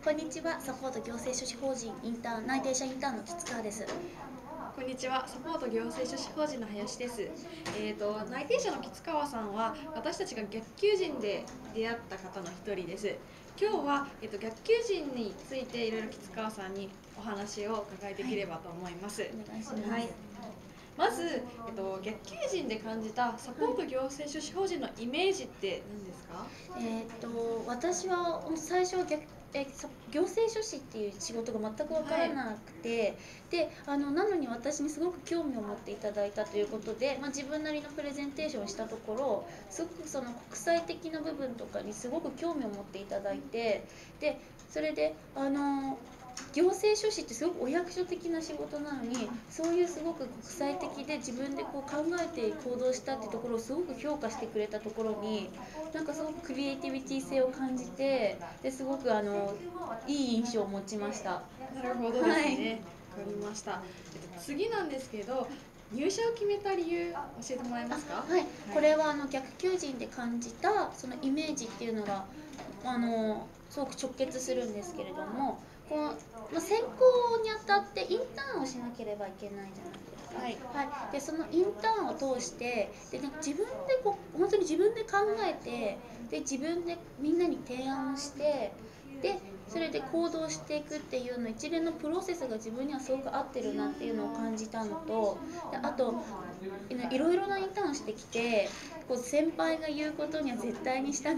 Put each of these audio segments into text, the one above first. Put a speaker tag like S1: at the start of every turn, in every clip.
S1: こんにちは、サポート行政書士法人インターン内定者インターンの吉川です。
S2: こんにちは、サポート行政書士法人の林です。内定者の吉川さんは私たちが逆求人で出会った方の一人です。今日は、逆求人についていろいろ吉川さんにお話を伺いできればと思います。
S1: お願いします。
S2: はい。まず、逆求人で感じたサポート行政書士法人のイメージって何ですか？
S1: 私は最初は行政書士っていう仕事が全く分からなくて、でなのに私にすごく興味を持っていただいたということで、自分なりのプレゼンテーションをしたところ、すごくその国際的な部分とかにすごく興味を持っていただいて、でそれで行政書士ってすごくお役所的な仕事なのに、そういうすごく国際的で自分でこう考えて行動したってところをすごく評価してくれたところに、なんかすごくクリエイティビティ性を感じて、ですごくいい印象を持ちました。
S2: なるほどですね。わかりました。次なんですけど、入社を決めた理由教えてもらえますか？
S1: はい、これは逆求人で感じたそのイメージっていうのがすごく直結するんですけれども、選考にあたってインターンをしなければいけないじゃないですか。はい、でそのインターンを通して自分で本当に自分で考えて、で自分でみんなに提案をして、でそれで行動していくっていうの一連のプロセスが自分にはすごく合ってるなっていうのを感じたのと、であといろいろなインターンしてきて、先輩が言うことには絶対に従って、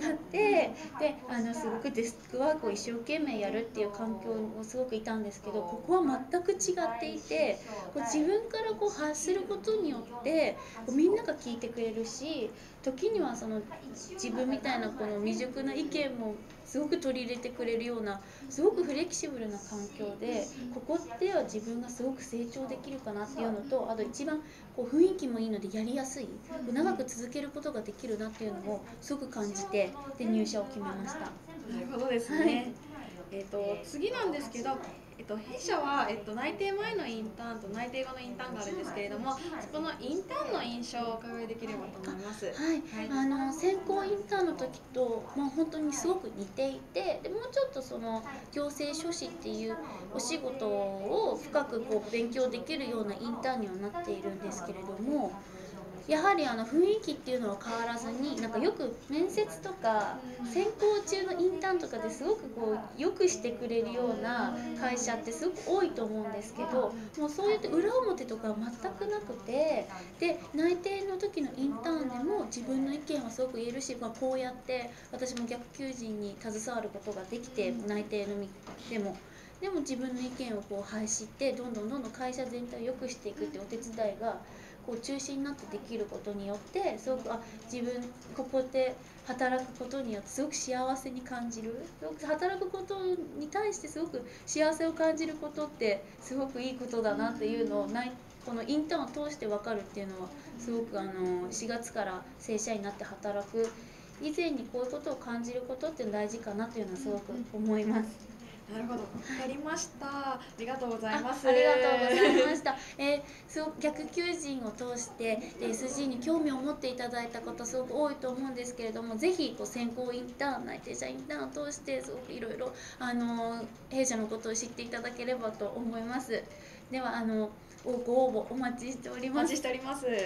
S1: ですごくデスクワークを一生懸命やるっていう環境をすごくいたんですけど、ここは全く違っていて、自分から発することによってみんなが聞いてくれるし、時にはその自分みたいなこの未熟な意見もすごく取り入れてくれるような、すごくフレキシブルな環境で、ここでは自分がすごく成長できるかなっていうのと、あと一番雰囲気もいいのでやりやすい、長く続けることができるなっていうのをすごく感じて、で入社を決めました。な
S2: るほどですね。次なんですけど、弊社は、内定前のインターンと内定後のインターンがあるんですけれども、そこのインターンの印象をお伺いできればと思います。はい、
S1: 先行インターンの時と、本当にすごく似ていて、でもうちょっとその行政書士っていうお仕事を深く勉強できるようなインターンにはなっているんですけれども、やはり雰囲気っていうのは変わらずに、なんかよく面接とか選考中のインターンとかですごくよくしてくれるような会社ってすごく多いと思うんですけど、もうそうやって裏表とか全くなくて、で内定の時のインターンでも自分の意見はすごく言えるし、こうやって私も逆求人に携わることができて、内定のでも自分の意見を発してどんどん会社全体を良くしていくっていうお手伝いが中心になってできることによって、すごく自分ここで働くことによってすごく幸せに感じる、働くことに対してすごく幸せを感じることってすごくいいことだなっていうのをこのインターンを通して分かるっていうのは、すごく4月から正社員になって働く以前にこういうことを感じることって大事かなというのはすごく思います。
S2: なるほど、わかりました。ありがとうございます。
S1: ありがとうございました。すごく逆求人を通して SG に興味を持っていただいた方すごく多いと思うんですけれども、ぜひ先行インターン、内定者インターンを通してすごくいろいろ弊社のことを知っていただければと思います。ではご応募お待ちしております。
S2: お待ちしております。はい